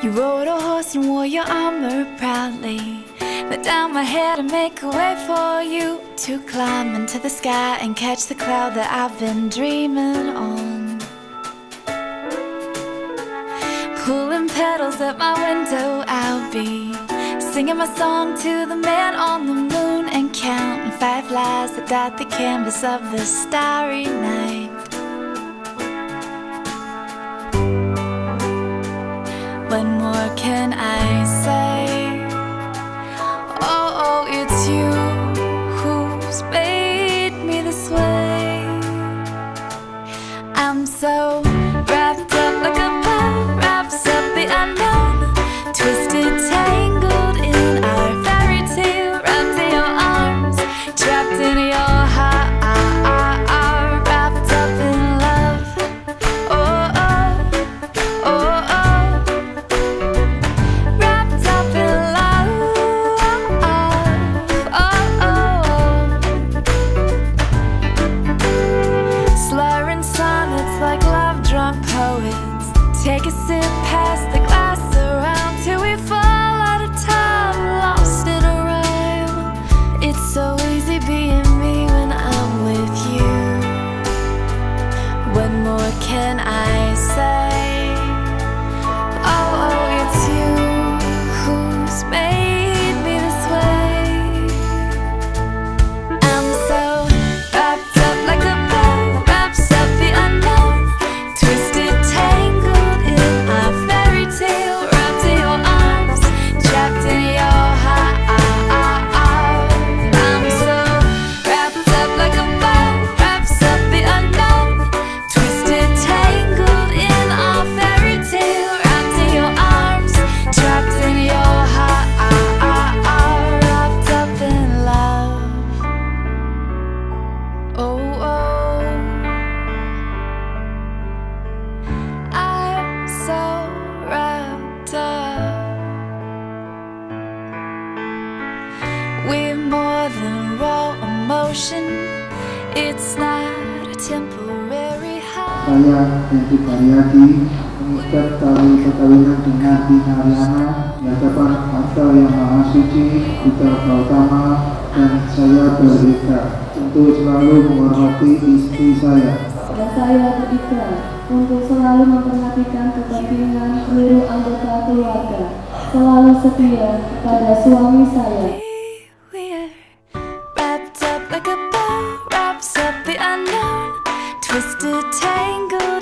You rode a horse and wore your armor proudly. Let down my head and make a way for you to climb into the sky and catch the cloud that I've been dreaming on. Pulling petals at my window, I'll be singing my song to the man on the moon and counting fireflies that dot the canvas of the starry night. What more can I say? Oh, it's you who's made me this way. I'm so wrapped up like a bow wraps up the unknown, twisted, tangled in our fairy tale, wrapped in your arms, trapped in your heart, wrapped up in love. Oh, oh, oh, oh. Wrapped up in love. Oh, oh. Slurring sonnets like love-drunk poets, take a sip past the glass around till we fall out of time, lost in a rhyme. It's so easy being me when I'm with you. What more can I say? Oh, it's you who's made me this way. I'm so wrapped up like a bow wraps up the unknown, twisted, tangled in our fairy tale, wrapped in your arms, trapped in your heart. I'm so wrapped up like a bow wraps up the unknown, twisted, tangled in our fairy tale, wrapped in your arms, trapped in your heart, wrapped up in love. Oh, oh. I'm so wrapped up. We're more than raw emotion. It's not a temporary high. Saya Henry Karyadi mengikat tali perkawinan dengan Dina Riana di hadapan Harta yang Maha Suci, Buddha Gautama, dan saya berikrar untuk selalu menghormati istri saya. Dan saya berikrar untuk selalu memperhatikan kepentingan seluruh anggota keluarga, selalu setia kepada suami saya. We're wrapped up like a bow wraps up the unknown, twisted, tangled